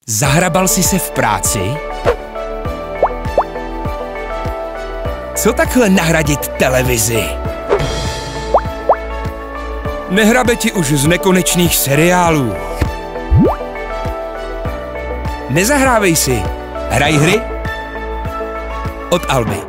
Zahrabal jsi se v práci? Co takhle nahradit televizi? Nehrabe ti už z nekonečných seriálů. Nezahrávej si. Hraj hry od Alby.